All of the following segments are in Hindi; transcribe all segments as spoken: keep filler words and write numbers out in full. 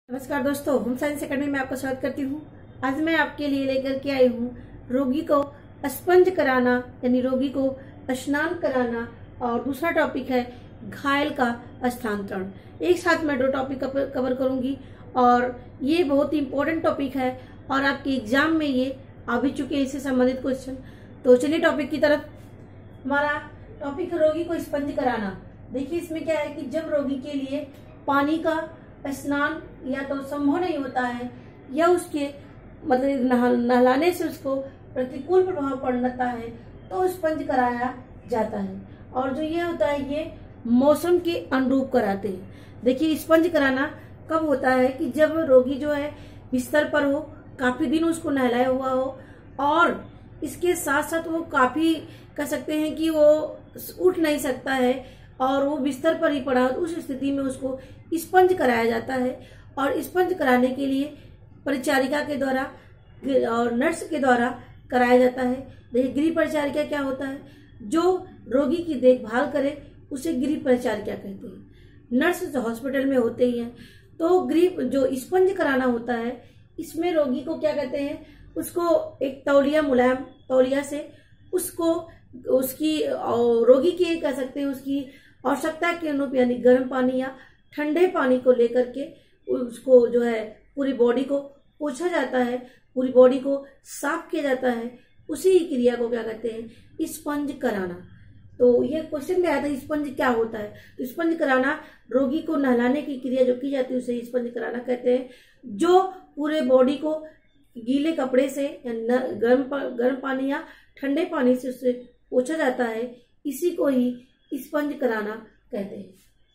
नमस्कार दोस्तों, होम साइंस एकेडमी में आपका स्वागत करती हूँ। आज मैं आपके लिए लेकर के आई हूँ रोगी को स्पंज कराना यानी रोगी को स्नान कराना, और दूसरा टॉपिक है घायल का स्थानांतरण। एक साथ मैं दो टॉपिक कवर करूंगी और ये बहुत ही इम्पोर्टेंट टॉपिक है और आपके एग्जाम में ये आ भी चुके हैं इससे संबंधित क्वेश्चन। तो चलिए टॉपिक की तरफ। हमारा टॉपिक है रोगी को स्पंज कराना। देखिए इसमें क्या है कि जब रोगी के लिए पानी का स्नान या तो संभव नहीं होता है या उसके मतलब नहलाने से उसको प्रतिकूल प्रभाव पड़ता है तो स्पंज कराया जाता है। और जो ये होता है ये मौसम के अनुरूप कराते हैं। देखिए स्पंज कराना कब होता है कि जब रोगी जो है बिस्तर पर हो, काफी दिन उसको नहलाया हुआ हो और इसके साथ साथ वो काफी कह सकते हैं कि वो उठ नहीं सकता है और वो बिस्तर पर ही पड़ा हो, तो उस स्थिति में उसको स्पंज कराया जाता है। और स्पंज कराने के लिए परिचारिका के द्वारा और नर्स के द्वारा कराया जाता है। देखिए गृह परिचारिका क्या होता है, जो रोगी की देखभाल करे उसे गृह परिचारिका कहते हैं। नर्स जो हॉस्पिटल में होते ही हैं। तो गृह जो स्पंज कराना होता है इसमें रोगी को क्या कहते हैं, उसको एक तौलिया मुलायम तौलिया से उसको उसकी रोगी की कह सकते हैं उसकी आवश्यकता के अनुरूप यानी गर्म पानी या ठंडे पानी को लेकर के उसको जो है पूरी बॉडी को पोंछा जाता है, पूरी बॉडी को साफ किया जाता है। उसी क्रिया को क्या कहते हैं, स्पंज कराना। तो ये क्वेश्चन में आया था स्पंज क्या होता है। तो स्पंज कराना रोगी को नहलाने की क्रिया जो की जाती है उसे स्पंज कराना कहते हैं, जो पूरे बॉडी को गीले कपड़े से या गर्म गर्म पानी या ठंडे पानी से उससे पोंछा जाता है, इसी को ही स्पंज कराना कहते हैं।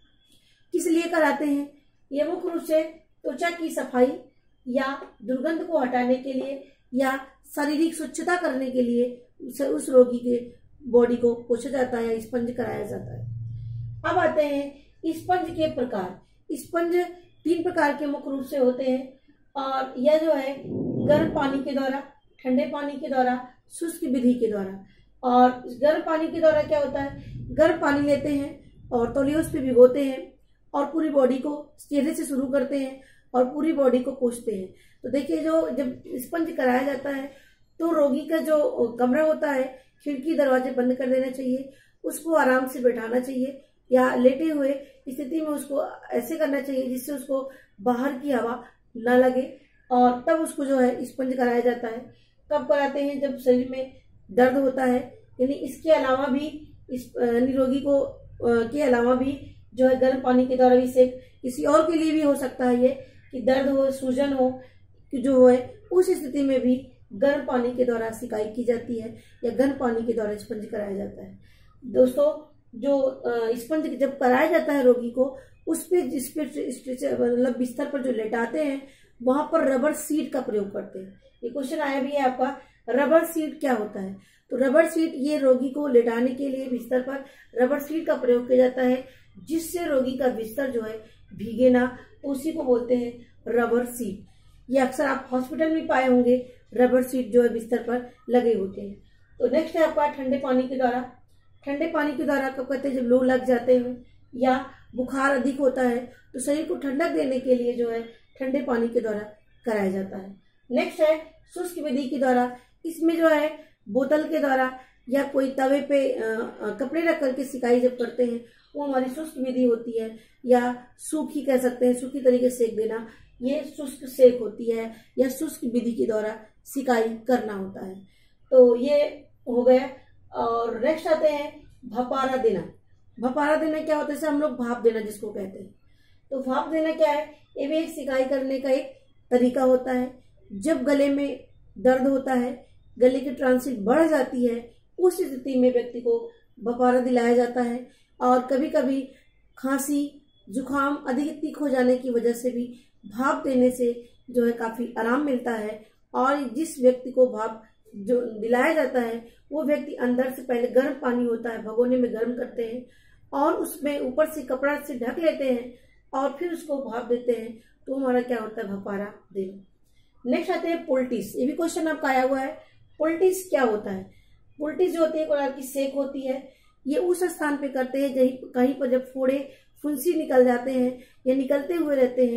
किस लिए कराते हैं, ये मुख्य रूप से त्वचा की सफाई या दुर्गंध को हटाने के लिए या शारीरिक स्वच्छता करने के लिए उस रोगी के बॉडी को पोंछा जाता है या स्पंज कराया जाता है। अब आते हैं स्पंज के प्रकार। स्पंज तीन प्रकार के मुख्य रूप से होते हैं और यह जो है गर्म पानी के द्वारा, ठंडे पानी के द्वारा, शुष्क विधि के द्वारा। और गर्म पानी के द्वारा क्या होता है, गर्म पानी लेते हैं और तौलिया उस पे भिगोते हैं और पूरी बॉडी को चेहरे से शुरू करते हैं और पूरी बॉडी को पोंछते हैं। तो देखिए जो जब स्पंज कराया जाता है तो रोगी का जो कमरा होता है, खिड़की दरवाजे बंद कर देना चाहिए, उसको आराम से बैठाना चाहिए या लेटे हुए स्थिति में उसको ऐसे करना चाहिए जिससे उसको बाहर की हवा न लगे, और तब उसको जो है स्पंज कराया जाता है। कब कराते हैं, जब शरीर में दर्द होता है। यानी इसके अलावा भी इस रोगी को के अलावा भी जो है गर्म पानी के द्वारा भी से किसी और के लिए भी हो सकता है ये कि दर्द हो, सूजन हो कि जो है उस स्थिति में भी गर्म पानी के द्वारा सिकाई की जाती है या गर्म पानी के द्वारा स्पंज कराया जाता है। दोस्तों जो स्पंज जब कराया जाता है रोगी को, उस पे जिस पे मतलब बिस्तर पर जो लेटाते हैं वहां पर रबर सीट का प्रयोग करते हैं। ये क्वेश्चन आया भी है आपका, रबर सीट क्या होता है। तो रबर सीट ये रोगी को लेटाने के लिए बिस्तर पर रबर सीट का प्रयोग किया जाता है जिससे रोगी का बिस्तर जो है भीगे ना, तो उसी को बोलते हैं रबर सीट। ये अक्सर आप हॉस्पिटल में पाए होंगे, रबर सीट जो है बिस्तर पर लगे होते हैं। तो नेक्स्ट है आपका ठंडे पानी के द्वारा। ठंडे पानी के द्वारा कब कहते हैं, जब लू लग जाते हैं या बुखार अधिक होता है तो शरीर को ठंडक देने के लिए जो है ठंडे पानी के द्वारा कराया जाता है। नेक्स्ट है शुष्क विधि के द्वारा। इसमें जो है बोतल के द्वारा या कोई तवे पे कपड़े रख करके सिकाई जब करते हैं वो हमारी शुष्क विधि होती है, या सूखी कह सकते हैं, सूखी तरीके से सेक देना, ये शुष्क सेक होती है या शुष्क विधि के द्वारा सिकाई करना होता है। तो ये हो गया। और नेक्स्ट आते हैं भपारा देना। भपारा देना क्या होता है, जैसे हम लोग भाप देना जिसको कहते हैं। तो भाप देना क्या है, ये भी एक सिकाई करने का एक तरीका होता है। जब गले में दर्द होता है, गले की ट्रांसिट बढ़ जाती है, उस स्थिति में व्यक्ति को भपारा दिलाया जाता है। और कभी कभी खांसी जुकाम अधिक तीख हो जाने की वजह से भी भाप देने से जो है काफी आराम मिलता है। और जिस व्यक्ति को भाप जो दिलाया जाता है वो व्यक्ति अंदर से पहले गर्म पानी होता है भगोने में गर्म करते हैं और उसमें ऊपर से कपड़ा से ढक लेते हैं और फिर उसको भाप देते हैं, तो हमारा क्या होता है, भपारा देना। नेक्स्ट आते हैं पोल्टिस। ये भी क्वेश्चन आपका आया हुआ है, पोल्टिस क्या होता है। पोल्टिस जो होती है कोलार की सेक होती है। ये उस स्थान पे करते हैं जहीं कहीं पर जब फोड़े फुंसी निकल जाते हैं या निकलते हुए रहते हैं,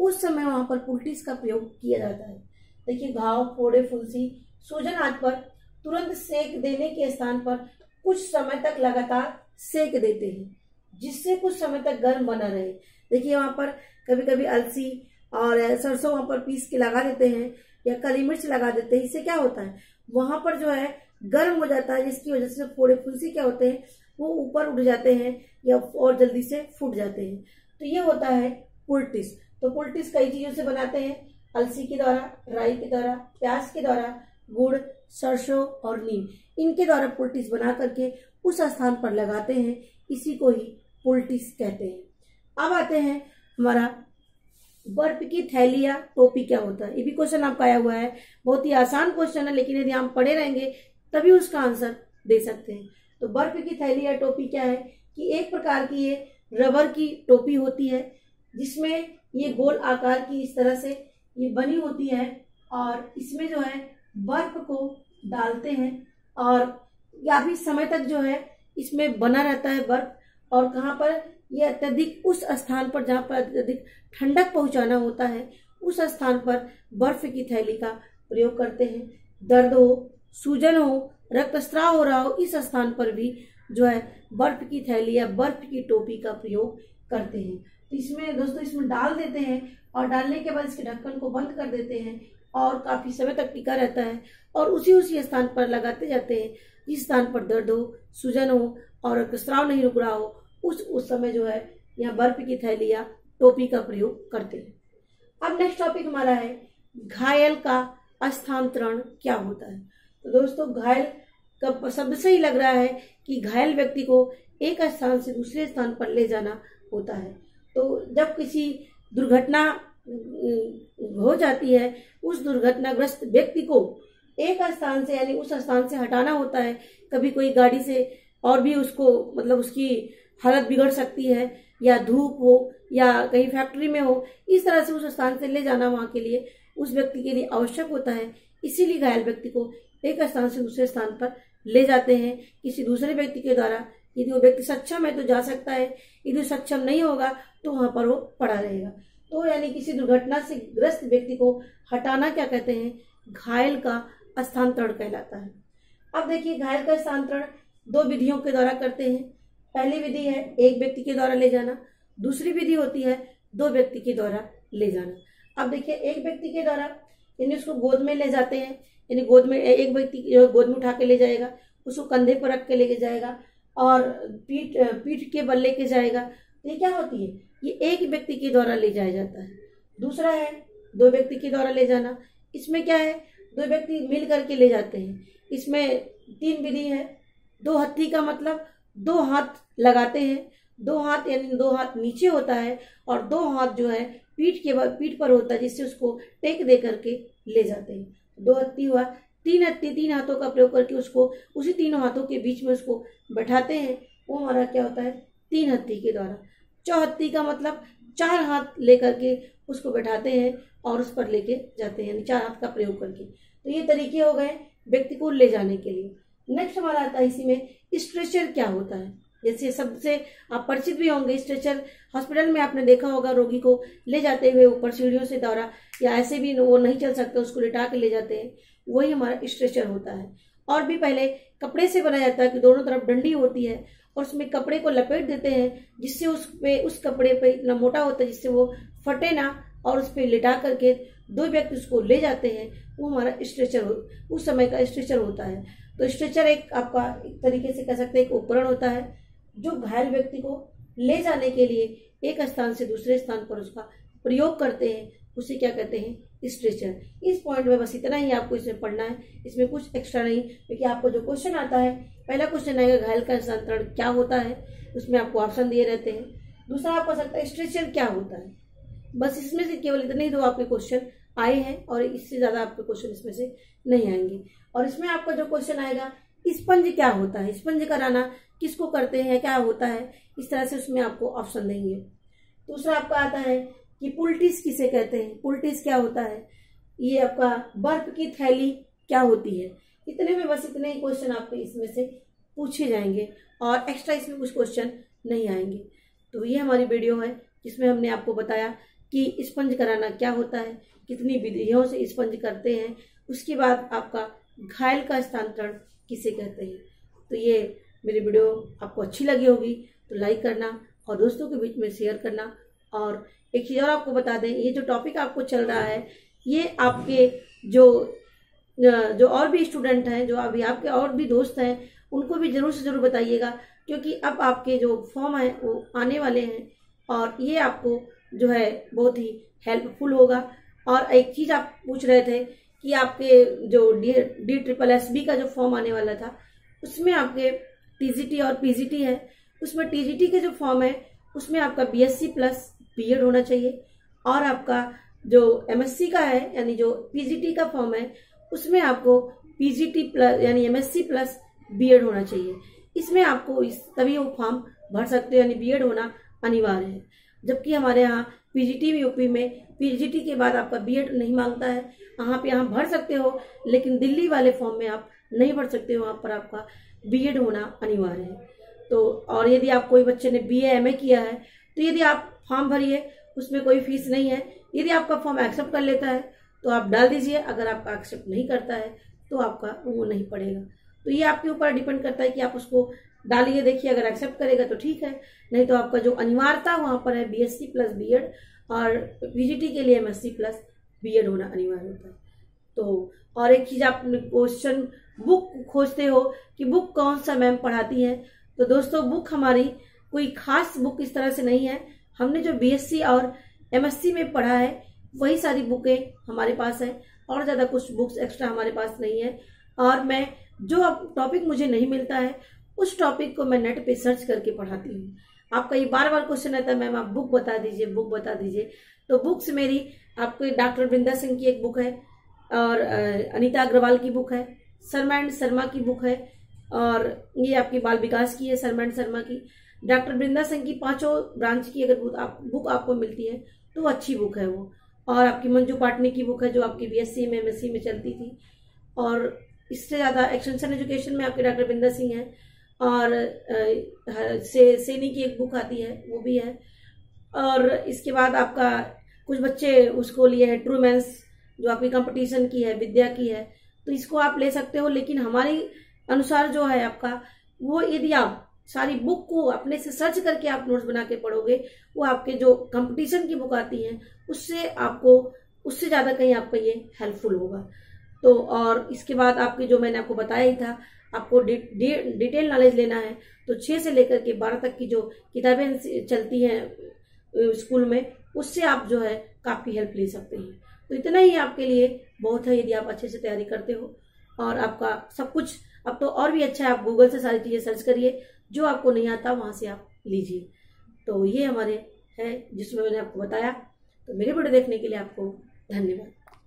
उस समय वहां पर पुलटिस का प्रयोग किया जाता है। देखिए, घाव, फोड़े, फुंसी, सूजन आदि पर तुरंत सेक देने के स्थान पर कुछ समय तक लगातार सेक देते हैं, जिससे कुछ समय तक गर्म बना रहे। देखिए, वहां पर कभी कभी अलसी और सरसों वहां पर पीस के लगा देते हैं या काली मिर्च लगा देते हैं। इससे क्या होता है, वहां पर जो है गर्म हो जाता है, जिसकी वजह से फोड़े फुंसी क्या होते हैं, वो ऊपर उठ जाते हैं या और जल्दी से फूट जाते हैं। तो ये होता है पुलटिस। तो पुलटिस कई चीजों से बनाते हैं, अलसी के द्वारा, राई के द्वारा, प्याज के द्वारा, गुड़, सरसों और नीम, इनके द्वारा पुलटिस बना करके उस स्थान पर लगाते हैं। इसी को ही पुलटिस कहते हैं। अब आते हैं हमारा बर्फ की थैली या टोपी क्या होता है। ये भी क्वेश्चन आपका आया हुआ है, बहुत ही आसान क्वेश्चन है, लेकिन यदि हम पढ़े रहेंगे तभी उसका आंसर दे सकते हैं। तो बर्फ की थैली या टोपी क्या है कि एक प्रकार की ये रबर की टोपी होती है, जिसमें ये गोल आकार की इस तरह से ये बनी होती है और इसमें जो है बर्फ को डालते हैं और काफी समय तक जो है इसमें बना रहता है बर्फ। और कहाँ पर, ये अत्यधिक उस स्थान पर जहाँ पर अत्यधिक ठंडक पहुंचाना होता है, उस स्थान पर बर्फ की थैली का प्रयोग करते हैं। दर्द हो, सूजन हो, रक्तस्राव हो रहा हो, इस स्थान पर भी जो है बर्फ की थैली या बर्फ की टोपी का प्रयोग करते हैं। तो इसमें दोस्तों इसमें डाल देते हैं और डालने के बाद इसके ढक्कन को बंद कर देते हैं और काफी समय तक टिका रहता है और उसी उसी स्थान पर लगाते जाते हैं जिस स्थान पर दर्द हो, सूजन हो और रक्तस्राव नहीं रुक रहा हो, उस उस समय जो है यहाँ बर्फ की थैली या टोपी का प्रयोग करते हैं। अब नेक्स्ट टॉपिक हमारा है घायल का स्थानांतरण क्या होता है। तो दोस्तों, घायल का शब्द से ही लग रहा है कि घायल व्यक्ति को एक स्थान से दूसरे स्थान पर ले जाना होता है। तो जब किसी दुर्घटना हो जाती है, उस दुर्घटनाग्रस्त व्यक्ति को एक स्थान से यानी उस स्थान से हटाना होता है। कभी कोई गाड़ी से और भी उसको मतलब उसकी हालत बिगड़ सकती है, या धूप हो या कहीं फैक्ट्री में हो, इस तरह से उस स्थान से ले जाना वहां के लिए उस व्यक्ति के लिए आवश्यक होता है। इसीलिए घायल व्यक्ति को एक स्थान से दूसरे स्थान पर ले जाते हैं किसी दूसरे व्यक्ति के द्वारा। यदि वो व्यक्ति सक्षम है तो जा सकता है, यदि सक्षम नहीं होगा तो वहां पर वो पड़ा रहेगा। तो यानी किसी दुर्घटना से ग्रस्त व्यक्ति को हटाना क्या कहते हैं, घायल का स्थानांतरण कहलाता है। अब देखिए, घायल का स्थानांतरण दो विधियों के द्वारा करते हैं। पहली विधि है एक व्यक्ति के द्वारा ले जाना, दूसरी विधि होती है दो व्यक्ति के द्वारा ले जाना। अब देखिए, एक व्यक्ति के द्वारा यानी उसको गोद में ले जाते हैं, यानी गोद में एक व्यक्ति गोद में उठा के ले जाएगा, उसको कंधे पर रख के लेके जाएगा और पीठ पीठ के बल लेके जाएगा। तो ये क्या होती है, ये एक व्यक्ति के द्वारा ले जाया जाता है। दूसरा है दो व्यक्ति के द्वारा ले जाना। इसमें क्या है, दो व्यक्ति मिल करके ले जाते हैं। इसमें तीन विधि है। दो हत्थी का मतलब दो हाथ लगाते हैं, दो हाथ यानी दो हाथ नीचे होता है और दो हाथ जो है पीठ के पीठ पर होता है, जिससे उसको टेक दे करके ले जाते हैं। दो हत्थी हुआ। तीन हत्थी, तीन हाथों का प्रयोग करके उसको उसी तीनों हाथों के बीच में उसको बैठाते हैं, वो हमारा क्या होता है, तीन हत्थी के द्वारा। चौहत्ती का मतलब चार हाथ लेकर के उसको बैठाते हैं और उस पर लेके जाते हैं, यानी चार हाथ का प्रयोग करके। तो ये तरीके हो गए व्यक्ति को ले जाने के लिए। नेक्स्ट हमारा आता है इसी में स्ट्रेचर क्या होता है। जैसे शब्द से आप परिचित भी होंगे, स्ट्रेचर हॉस्पिटल में आपने देखा होगा, रोगी को ले जाते हुए ऊपर सीढ़ियों से द्वारा या ऐसे भी वो नहीं चल सकते उसको लिटा के ले जाते हैं, वही हमारा स्ट्रेचर होता है। और भी पहले कपड़े से बनाया जाता है कि दोनों तरफ डंडी होती है और उसमें कपड़े को लपेट देते हैं, जिससे उस पे उस कपड़े पे इतना मोटा होता है जिससे वो फटे ना, और उस पर लिटा करके दो व्यक्ति उसको ले जाते हैं, वो हमारा स्ट्रेचर उस समय का स्ट्रेचर होता है। तो स्ट्रेचर एक आपका एक तरीके से कह सकते हैं एक उपकरण होता है जो घायल व्यक्ति को ले जाने के लिए एक स्थान से दूसरे स्थान पर उसका प्रयोग करते हैं, उसे क्या कहते हैं, स्ट्रेचर। इस पॉइंट में बस इतना ही आपको इसमें पढ़ना है, इसमें कुछ एक्स्ट्रा नहीं, क्योंकि आपको जो क्वेश्चन आता है, पहला क्वेश्चन आएगा घायल का स्थानांतरण क्या होता है, उसमें आपको ऑप्शन दिए रहते हैं। दूसरा आप कह सकते हैं स्ट्रेचर क्या होता है। बस इसमें से केवल इतने ही दो आपके क्वेश्चन आए हैं और इससे ज्यादा आपके क्वेश्चन इसमें से नहीं आएंगे। और इसमें आपका जो क्वेश्चन आएगा स्पंज क्या होता है, स्पंज कराना किसको करते हैं, क्या होता है, इस तरह से उसमें आपको ऑप्शन देंगे। दूसरा आपका आता है कि पुलटिस किसे कहते हैं, पुलटिस क्या होता है, ये आपका बर्फ की थैली क्या होती है। इतने में बस इतने ही क्वेश्चन आपके इसमें से पूछे जाएंगे और एक्स्ट्रा इसमें कुछ क्वेश्चन नहीं आएंगे। तो ये हमारी वीडियो है जिसमें हमने आपको बताया कि स्पंज कराना क्या होता है, कितनी विधियों से स्पंज करते हैं, उसके बाद आपका घायल का स्थानांतरण किसे कहते हैं। तो ये मेरी वीडियो आपको अच्छी लगी होगी तो लाइक करना और दोस्तों के बीच में शेयर करना। और एक चीज़ और आपको बता दें, ये जो टॉपिक आपको चल रहा है ये आपके जो जो और भी स्टूडेंट हैं, जो अभी आपके और भी दोस्त हैं, उनको भी जरूर से जरूर बताइएगा, क्योंकि अब आपके जो फॉर्म है वो आने वाले हैं और ये आपको जो है बहुत ही हेल्पफुल होगा। और एक चीज़ आप पूछ रहे थे कि आपके जो D D triple S B का जो फॉर्म आने वाला था उसमें आपके टीजीटी और पीजीटी है। उसमें टीजीटी के जो फॉर्म है उसमें आपका बीएससी प्लस बीएड होना चाहिए और आपका जो एमएससी का है यानी जो पीजीटी का फॉर्म है उसमें आपको पीजीटी प्लस यानी एमएससी प्लस बीएड होना चाहिए। इसमें आपको इस तभी वो फॉर्म भर सकते हो, यानी बीएड होना अनिवार्य है। जबकि हमारे यहाँ पीजीटी यूपी में पीजीटी के बाद आपका बीएड नहीं मांगता है। यहाँ पे यहाँ भर सकते हो, लेकिन दिल्ली वाले फॉर्म में आप नहीं भर सकते हो, वहाँ पर आपका बीएड होना अनिवार्य है। तो और यदि आप कोई बच्चे ने बीए एमए किया है तो यदि आप फॉर्म भरिए, उसमें कोई फीस नहीं है। यदि आपका फॉर्म एक्सेप्ट कर लेता है तो आप डाल दीजिए, अगर आपका एक्सेप्ट नहीं करता है तो आपका वो नहीं पड़ेगा। तो ये आपके ऊपर डिपेंड करता है कि आप उसको डालिए, देखिए अगर एक्सेप्ट करेगा तो ठीक है, नहीं तो आपका जो अनिवार्यता वहाँ पर है बीएससी प्लस बीएड और पीजीटी के लिए एमएससी प्लस बीएड होना अनिवार्य होता है। तो और एक चीज आप क्वेश्चन बुक खोजते हो कि बुक कौन सा मैम पढ़ाती है, तो दोस्तों बुक हमारी कोई खास बुक इस तरह से नहीं है। हमने जो बीएससी और एमएससी में पढ़ा है वही सारी बुकें हमारे पास है और ज़्यादा कुछ बुक्स एक्स्ट्रा हमारे पास नहीं है। और मैं जो टॉपिक मुझे नहीं मिलता है उस टॉपिक को मैं नेट पे सर्च करके पढ़ाती हूँ। आपका ये बार बार क्वेश्चन आता है मैम आप बुक बता दीजिए बुक बता दीजिए, तो बुक्स मेरी आपको डॉक्टर वृंदा सिंह की एक बुक है और अनीता अग्रवाल की बुक है, शर्मा एंड शर्मा की बुक है और ये आपकी बाल विकास की है शर्मा एंड शर्मा की। डॉक्टर वृंदा सिंह की पांचों ब्रांच की अगर बुक, आप, बुक आपको मिलती है तो अच्छी बुक है वो। और आपकी मंजू पाटनी की बुक है जो आपकी बीएससी में एमएससी में चलती थी। और इससे ज़्यादा एक्सटेंशन एजुकेशन में आपके डॉक्टर वृंदा सिंह है और से, सेनी की एक बुक आती है वो भी है। और इसके बाद आपका कुछ बच्चे उसको लिए है ट्रूमेंस जो आपकी कंपटीशन की है, विद्या की है, तो इसको आप ले सकते हो। लेकिन हमारी अनुसार जो है आपका वो यदि आप सारी बुक को अपने से सर्च करके आप नोट्स बना के पढ़ोगे, वो आपके जो कंपटीशन की बुक आती हैं उससे आपको उससे ज़्यादा कहीं आपका ये हेल्पफुल होगा। तो और इसके बाद आपके जो मैंने आपको बताया ही था, आपको डि, डि, डिटेल नॉलेज लेना है तो छः से लेकर के बारह तक की जो किताबें चलती हैं स्कूल में उससे आप जो है काफ़ी हेल्प ले सकते हैं। तो इतना ही आपके लिए बहुत है यदि आप अच्छे से तैयारी करते हो। और आपका सब कुछ अब तो और भी अच्छा है, आप गूगल से सारी चीज़ें सर्च करिए, जो आपको नहीं आता वहाँ से आप लीजिए। तो ये हमारे है जिसमें मैंने आपको बताया। तो मेरे वीडियो देखने के लिए आपको धन्यवाद।